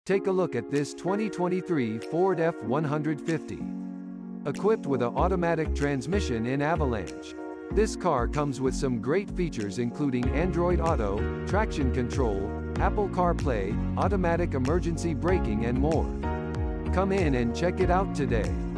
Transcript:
Take a look at this 2023 Ford F-150. Equipped with an automatic transmission in Avalanche. This car comes with some great features including Android Auto, traction control, Apple CarPlay, automatic emergency braking and more. Come in and check it out today.